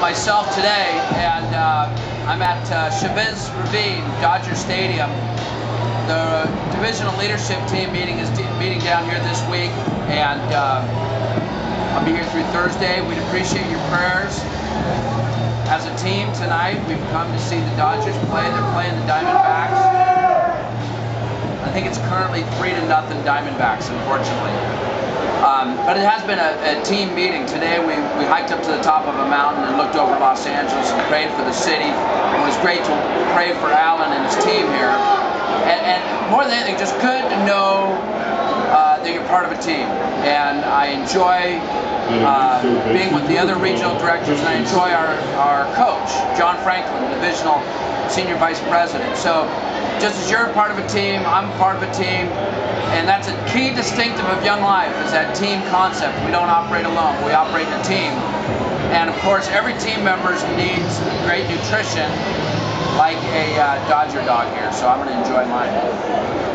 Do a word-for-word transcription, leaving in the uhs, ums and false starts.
myself today, and uh, I'm at uh, Chavez Ravine, Dodger Stadium. The Divisional Leadership Team meeting is meeting down here this week, and uh, I'll be here through Thursday. We'd appreciate your prayers. As a team tonight, we've come to see the Dodgers play. They're playing the Diamondbacks. I think it's currently three to nothing Diamondbacks, unfortunately. Um, but it has been a, a team meeting. Today we, we hiked up to the top of a mountain and looked over Los Angeles and prayed for the city. It was great to pray for Alan and his team here. And, and more than anything, just good to know uh, that you're part of a team. And I enjoy uh, being with the other regional directors, and I enjoy our, our coach, John Franklin, Divisional Senior Vice President. So just as you're a part of a team, I'm part of a team. And that's a key distinctive of Young Life, is that team concept. We don't operate alone, we operate in a team. And of course, every team member needs great nutrition, like a uh, Dodger dog here, so I'm going to enjoy mine.